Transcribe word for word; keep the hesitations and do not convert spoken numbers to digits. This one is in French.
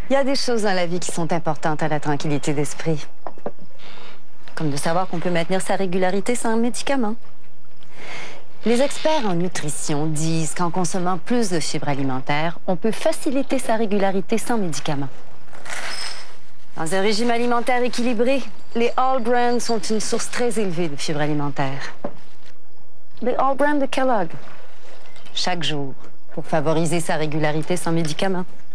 Il y a des choses dans la vie qui sont importantes à la tranquillité d'esprit. Comme de savoir qu'on peut maintenir sa régularité sans médicaments. Les experts en nutrition disent qu'en consommant plus de fibres alimentaires, on peut faciliter sa régularité sans médicaments. Dans un régime alimentaire équilibré, les All Brand sont une source très élevée de fibres alimentaires. Les All Brand de Kellogg. Chaque jour, pour favoriser sa régularité sans médicaments.